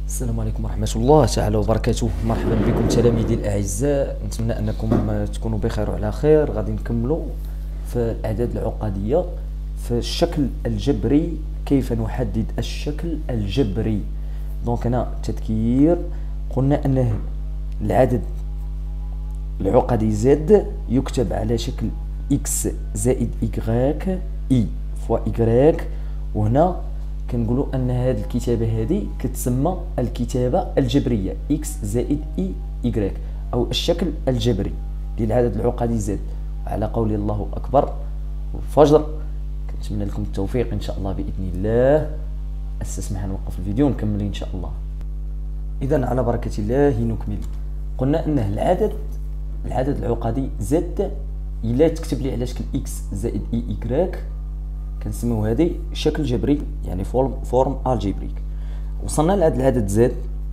السلام عليكم ورحمة الله تعالى وبركاته. مرحبا بكم تلاميذي الأعزاء، نتمنى أنكم تكونوا بخير وعلى خير. غادي نكملوا في الأعداد العقدية في الشكل الجبري. كيف نحدد الشكل الجبري؟ دونك هنا تذكير، قلنا أن العدد العقدي زد يكتب على شكل x زائد y i فوا y، وهنا كنقولوا ان هذه الكتابه هذه كتسمى الكتابه الجبريه x زائد y او الشكل الجبري للعدد العقدي زد. على قول الله اكبر والفجر كنتمنى لكم التوفيق ان شاء الله باذن الله. استسمح نوقف الفيديو ونكمل ان شاء الله. اذا على بركه الله نكمل. قلنا ان العدد العقدي زد الا تكتب لي على شكل x زائد y كنسميو هذه شكل جبري، يعني فورم الجبريك. وصلنا لهذا العدد زد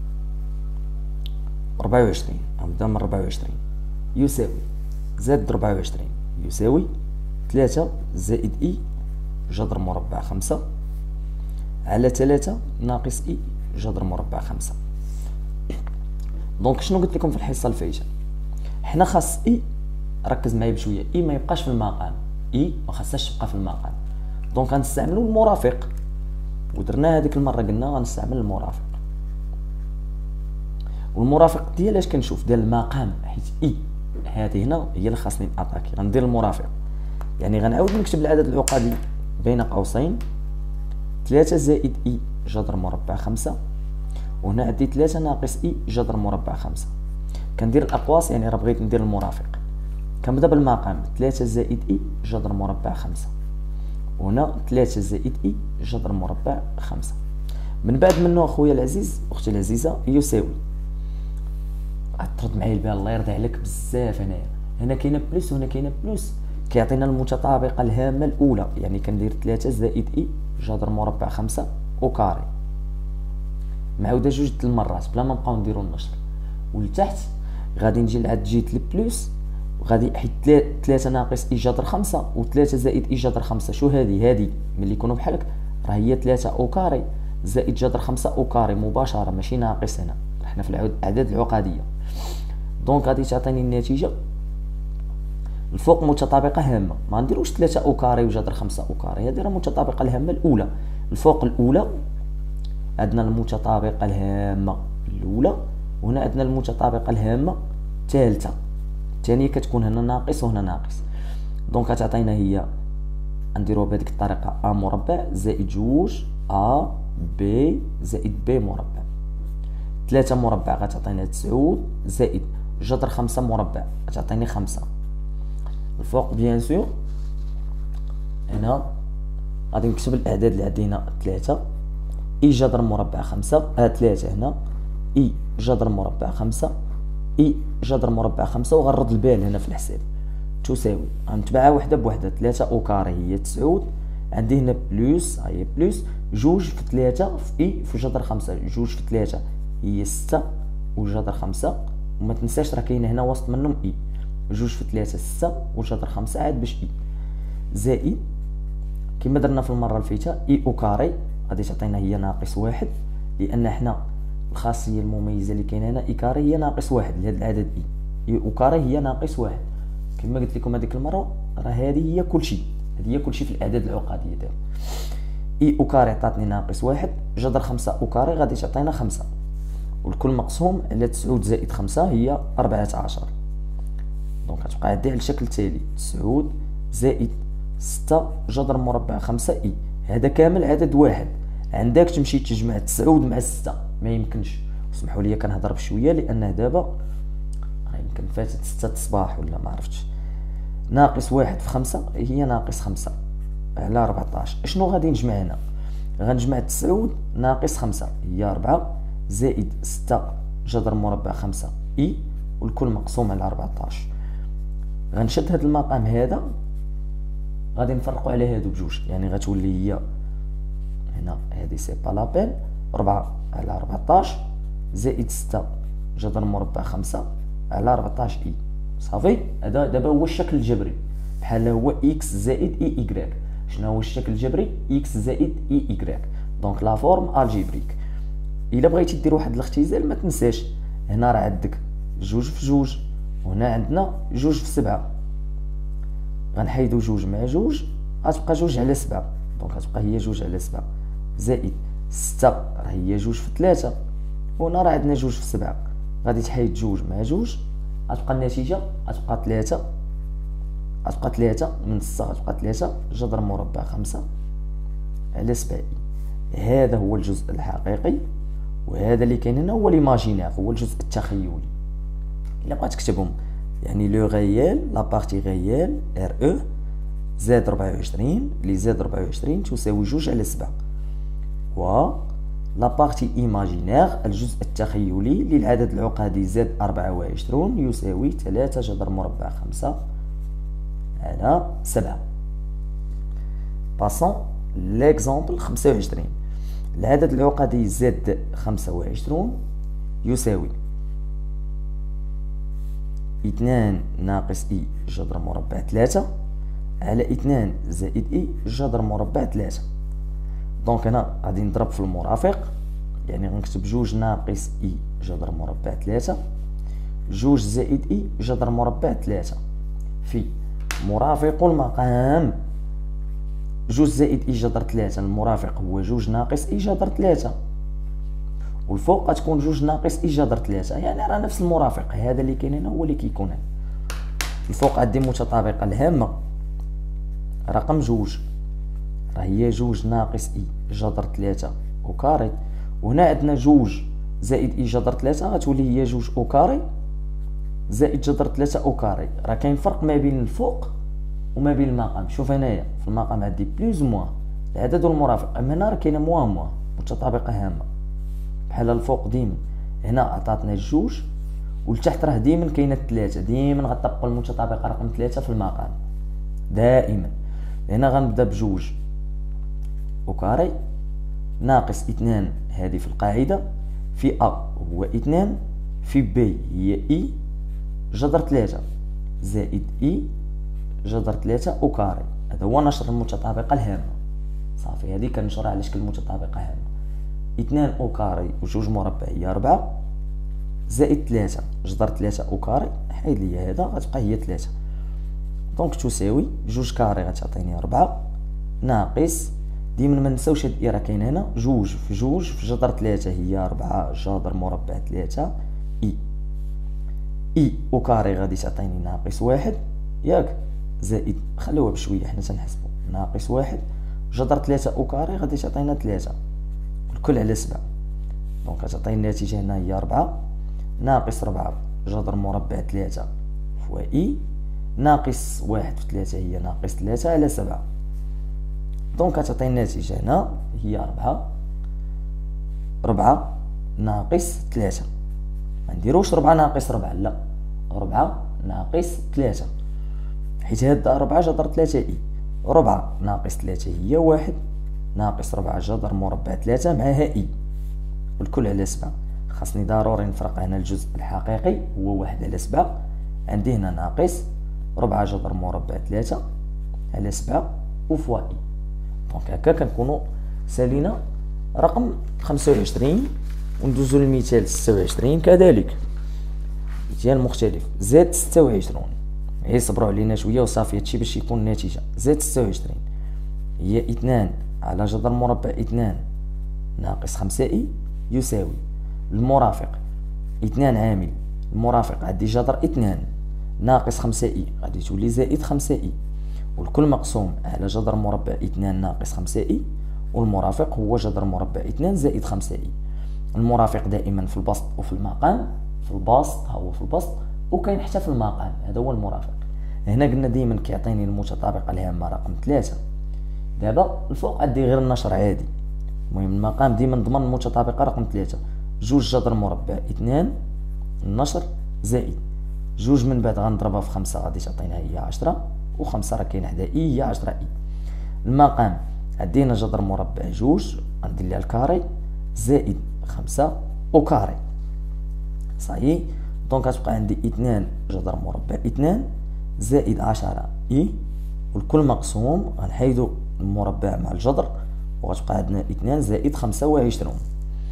24، نبدا من 24 يساوي زد 24 يساوي 3 زائد اي جذر مربع 5 على 3 ناقص اي جذر مربع 5. دونك شنو قلت لكم في الحصه الفايته؟ حنا خاص اي، ركز معايا بشويه، اي ما يبقاش في المقام، اي ما خاصهاش تبقى في المقام. دونك غنستعملوا المرافق، ودرنا هذيك المره قلنا غنستعمل المرافق. والمرافق ديال اش كنشوف ديال المقام، حيت اي هذه هنا هي اللي خاصني ناتاكي، غندير المرافق. يعني غنعاود نكتب العدد العقدي بين قوسين 3 زائد اي جذر مربع 5، وهنا عندي 3 ناقص اي جذر مربع 5. كندير الاقواس، يعني راه بغيت ندير المرافق. كنبدا بالمقام 3 زائد اي جذر مربع 5، وهنا 3 زائد اي جذر مربع 5. من بعد منه اخويا العزيز اختي العزيزه يساوي، ترد معايا البال الله يرضي عليك بزاف. هنا كاينه بلس وهنا كاينه بلس، كيعطينا المتطابقه الهامه الاولى. يعني كندير 3 زائد اي جذر مربع 5 وكاري، معاوده جوج د المرات بلا ما نبقاو نديرو النشر. ولتحت غادي نجي لعند جهه البلس، وغادي حيت 3 ناقص اي جذر 5 و3 زائد اي جذر 5. شو هذه ملي يكونوا بحالك راه هي 3 او كاري زائد جذر 5 او كاري مباشره، ماشي ناقص. هنا حنا في الاعداد العقديه. دونك غادي تعطيني النتيجه الفوق متطابقه هامه، ما نديروش 3 او كاري وجذر 5 او كاري، هذه راه المتطابقه الهامه الاولى. الفوق الاولى عندنا المتطابقه الهامه الاولى، وهنا عندنا المتطابقه الهامه الثالثه. الثانيه كتكون هنا ناقص وهنا ناقص. دونك غتعطينا هي نديروها بهذيك الطريقه ا مربع زائد جوج ا بي زائد بي مربع. 3 مربع غتعطينا 9 زائد جذر 5 مربع غتعطيني 5. الفوق بيان سور هنا غادي نكتب الاعداد اللي عندنا 3 اي جذر مربع 5 3 هنا اي جذر مربع 5 اي جذر مربع 5، وغنرد البال هنا في الحساب تساوي غنتبعها وحده بوحده. 3 او كاري هي 9، عندي هنا بلس، هي بلس جوج في 3 في اي في جذر 5، جوج في 3 هي 6 وجذر 5، وما تنساش راه كاينه هنا وسط منهم اي، جوج في 3 6 وجذر 5 عاد باش اي زائد كما درنا في المره الفايته اي او كاري غادي تعطينا هي ناقص 1، لان حنا الخاصيه المميزه اللي كاينه هنا اي كاري هي ناقص 1 لهذا العدد اي او كاري هي ناقص 1. كما قلت لكم هذيك المره راه هذه هي كلشي، هذه هي كلشي في الاعداد العقديه دابا. اي او كاري عطاتني ناقص 1 جذر 5 او كاري غادي تعطينا 5، والكل مقسوم على 9 زائد 5 هي 14. دونك غتبقى عندي على الشكل التالي 9 زائد 6 جذر مربع 5 اي. هذا كامل عدد واحد، عندك تمشي تجمع 9 مع 6 ما يمكنش. اسمحوا لي كنهضر بشويه لانه دابا يمكن فاتت 6 الصباح ولا ما عرفتش. ناقص 1 في 5 هي ناقص 5 على 14. شنو غادي نجمع هنا؟ غنجمع 9 ناقص 5 هي 4 زائد 6 جذر مربع 5 اي، والكل مقسوم على 14. غنشد هذا المقام هذا غادي نفرقوا على هادو بجوج، يعني غتولي هي هنا هذه سي با لابين 4 على 14 زائد 6 جذر مربع 5 على 14 اي. صافي، هذا دابا هو الشكل الجبري، بحال هو اكس زائد اي ايكغيك. شنو هو الشكل الجبري؟ اكس زائد اي ايكغيك. دونك لا فورم الجبريك. الا بغيتي دير واحد الاختزال ما تنساش هنا راه عندك جوج في جوج، وهنا عندنا جوج في 7. غنحيدو جوج مع جوج غتبقى جوج على 7، دونك غتبقى هي جوج على 7 زائد 6 راه هي جوج في 3، وهنا راه عندنا جوج في 7. غادي تحيد جوج مع جوج غتبقى النتيجة غتبقى 3، غتبقى 3 من 6 غتبقى 3 جذر مربع 5 على 7. هذا هو الجزء الحقيقي، وهذا اللي كاين هنا هو ليماجينير، هو الجزء التخيلي. الا بغيت تكتبهم يعني لو غيال لا بارتي غيال ار او زائد 24 لي زائد 24 تساوي جوج على 7، و لا بارتي ايماجينير الجزء التخيلي للعدد العقدي زائد 24 يساوي 3 جذر مربع 5 على 7. باسون ليكزامبل 25. العدد العقدي زائد 25 يساوي 2 ناقص اي جذر مربع 3 على 2 زائد اي جذر مربع 3. دونك هنا غادي نضرب في المرافق، يعني غنكتب جوج ناقص اي جذر مربع 3 جوج زائد اي جذر مربع 3 في مرافق المقام جوج زائد اي جذر 3. المرافق هو جوج ناقص اي جذر 3، والفوق غتكون جوج ناقص اي جذر 3، يعني راه نفس المرافق. هذا اللي كاين هنا هو اللي كيكون هنا. الفوق عندي متطابقة الهامة رقم جوج راه هي جوج ناقص اي جذر 3 او كاري، وهنا عندنا جوج زائد اي جذر 3 غتولي هي جوج او كاري زائد جذر 3 او كاري. راه كاين فرق ما بين الفوق وما بين المقام. شوف هنايا في المقام عندي بلوز موان العدد والمرافق، اما هنا راه كاينه موان متطابقة هامة بحال الفوق. ديما هنا عطاتنا الجوج والتحت راه ديما كاينه 3، ديما غطبقوا المتطابقة رقم 3 في المقام دائما. هنا غنبدا بجوج او كاري ناقص 2 هذه في القاعدة في ا هو 2 في بي هي اي جذر 3 زائد اي جذر 3 او كاري. هذا هو نشر المتطابقة الهامة. صافي هذه كنشرها على شكل متطابقة هامة. 2 او كاري وجوج مربع هي 4 زائد 3 جذر 3 او كاري، حيد لي هذا غتبقى هي 3. دونك تساوي جوج كاري غتعطيني 4 ناقص ديما ما نساوش هاد راه كاين هنا جوج في جوج في جذر 3 هي 4 جذر مربع 3 اي او كاري غادي تعطيني ناقص 1 ياك زائد خلوها بشويه حنا تنحسبوا ناقص 1 جذر 3 او كاري غادي تعطينا 3 الكل على 7. دونك غتعطينا النتيجه هنا هي 4 ناقص 4 جذر مربع 3 فوا اي ناقص 1 في 3 هي ناقص 3 على 7. دونك غتعطينا النتيجه هنا هي 4 ناقص 3. ما نديروش 4 ناقص 4 لا 4 ناقص 3 حيت هاد 4 جذر 3 اي 4 ناقص 3 هي 1 ناقص 4 جذر مربع 3 معها اي والكل على 7. خاصني ضروري نفرق هنا الجزء الحقيقي هو 1 على 7. عندي هنا ناقص 4 جذر مربع 3 على 7 وفوا اي. دونك هكا كنكونوا سالينا رقم 25. وندوزو للمثال 26 كذلك مثال مختلف زائد 26. غير صبروا علينا شويه وصافي هادشي باش يكون النتيجه. زائد 26 هي 2 على جذر مربع 2 ناقص 5 اي يساوي المرافق 2 عامل المرافق عندي جذر 2 ناقص 5 اي غادي تولي زائد 5 اي والكل مقسوم على جذر مربع 2 ناقص 5 اي والمرافق هو جذر مربع 2 زائد 5 اي. المرافق دائما في البسط وفي المقام. في البسط هو في البسط وكاين حتى في المقام هذا هو المرافق. هنا قلنا دائما كيعطيني المتطابقة الهامة رقم 3. دابا الفوق عندي غير النشر عادي. المهم المقام ديما نضمن المتطابقة رقم 3 جوج جذر مربع 2 النشر زائد جوج من بعد غنضربها في 5 غادي تعطينا هي 10 و5 راه كاين حدا اي هي 10 اي. المقام عندنا جذر مربع جوج غندير ليها الكاري زائد 5 او كاري صايي. دونك غتبقى عندي 2 جذر مربع 2 زائد 10 اي والكل مقسوم غنحيدو المربع مع الجذر وغتبقى عندنا 2 زائد 25.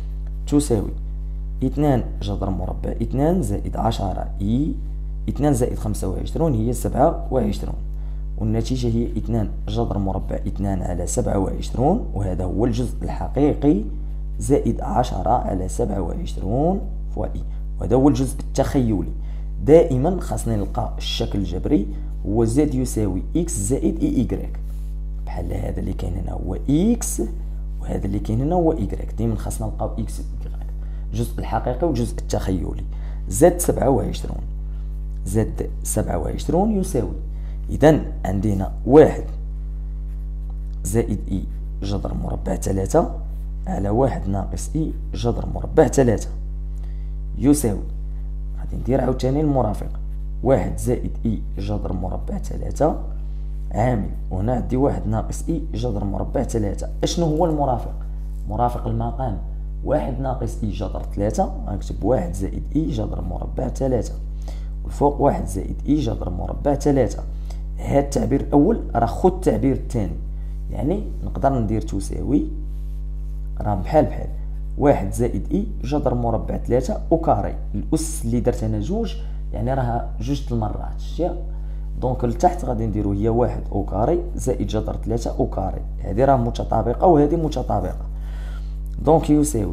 تساوي 2 جذر مربع 2 زائد 10 إي 2 زائد 25 هي 27، والنتيجة هي 2 جذر مربع 2 على 27، وهذا هو الجزء الحقيقي، زائد 10 على 27 فوا إي، وهذا هو الجزء التخيلي. دائما خاصنا نلقى الشكل الجبري هو زد يساوي إكس زائد إي إيكغيك، بحال هذا اللي كاين هنا هو إكس، وهذا اللي كاين هنا هو إيكغيك. دائما خاصنا نلقاو إكس وإيكغيك، الجزء الحقيقي والجزء التخيلي. زد 27 زد 27 يساوي، إذن عندنا 1 زائد إي جذر مربع 3 على 1 ناقص إي جذر مربع 3 يساوي، غادي ندير عاوتاني المرافق، 1 زائد إي جذر مربع 3 عامل، وهنا عندي 1 ناقص إي جذر مربع 3. أشنو هو المرافق؟ مرافق المقام 1 ناقص إي جذر 3، غنكتب 1 زائد إي جذر مربع 3، والفوق 1 زائد إي جذر مربع 3. هذا التعبير الأول راه خذ التعبير الثاني، يعني نقدر ندير تساوي راه بحال 1 زائد إي جذر مربع 3 وكاري، الأس اللي درت أنا جوج يعني راها جوج المرات، شتي؟ دونك لتحت غادي نديرو هي 1 وكاري زائد جذر 3 وكاري، هذه راه متطابقة وهذه متطابقة. دونك يساوي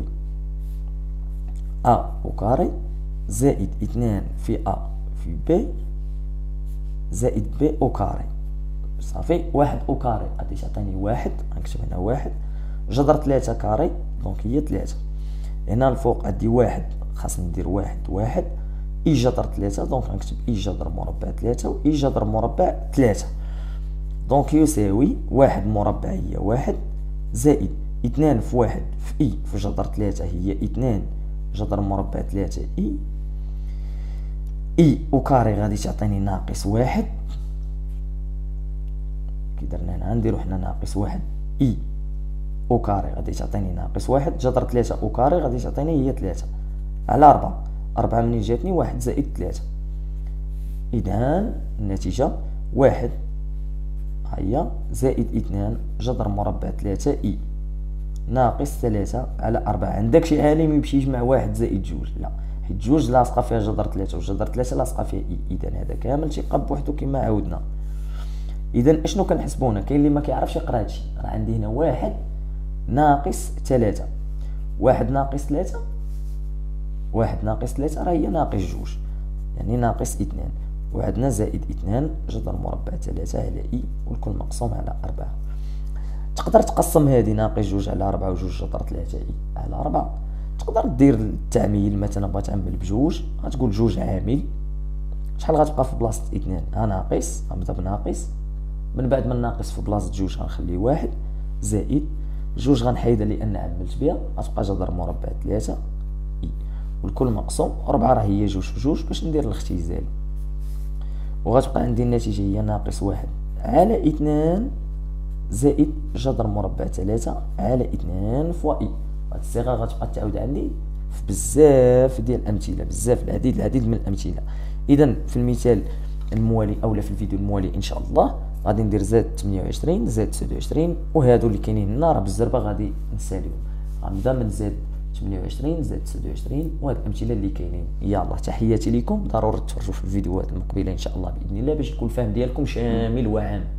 أ وكاري زائد 2 في أ في بي زائد بي وكاري، صافي. 1 وكاري غادي تعطيني 1، غنكتب هنا 1 جذر 3 كاري، دونك هي 3. هنا الفوق عندي 1 خاصني ندير 1 إي جذر 3، دونك غنكتب إي جذر مربع 3 و إي جذر مربع 3. دونك يساوي 1 مربع هي 1 زائد 2 في 1 في إي في جذر 3 هي 2 جذر مربع 3 إي، إي وكاري غادي تعطيني ناقص 1، كي درنا هنا نديرو حنا ناقص 1 إي وكاري غادي تعطيني ناقص 1 جذر 3 وكاري غادي تعطيني هي 3 على 4. 4 منين جاتني 1 زائد 3، إذن النتيجة 1 هيا زائد 2 جذر مربع 3 إي ناقص 3 على 4. عندك شي عالم يمشي يجمع 1 زائد 2؟ لا، حيت 2 لاصقة فيها جذر 3 وجذر 3 لاصقة فيها إي، إذن هذا كامل تيبقى بوحدو كما عاودنا. إذن أشنو كنحسبو هنا؟ كاين اللي ما كيعرفش يقرا هادشي، راه عندي هنا 1 ناقص 3، 1 ناقص 3 1 ناقص 3 راه هي ناقص 2، يعني ناقص 2، وعندنا زائد 2 جذر مربع 3 على إي والكل مقسوم على 4. تقدر تقسم هذه ناقص 2 على 4 و2 جذر 3 إي على 4. تقدر دير التعميل، مثلا بغيت تعمل بجوج غتقول 2 عامل شحال غتبقى في بلاصة 2 ناقص، غنبدا بناقص، من بعد من ناقص في بلاصة 2 غنخلي 1 زائد 2 غنحيدها لأن عملت بها، غتبقى جذر مربع 3 إي والكل مقسوم 4 راه هي 2 في 2 باش ندير الاختزال، وغتبقى عندي النتيجة هي ناقص 1 على 2 زائد جذر مربع 3 على 2 فوا إي. هاد الصيغة غتبقى تعاود عندي في بزاف ديال الأمثلة، بزاف العديد من الأمثلة. إذن في المثال الموالي أولا في الفيديو الموالي إن شاء الله غادي ندير زاد 28 زاد 29، وهادو اللي كاينين هنا راه بالزربة غادي نساليهم. غنبدا من زاد 28 زاد 29 وهاد الأمثلة اللي كاينين. يلا تحياتي لكم، ضروري تفرجوا في الفيديوهات المقبلة إن شاء الله بإذن الله باش يكون الفهم ديالكم شامل وعام.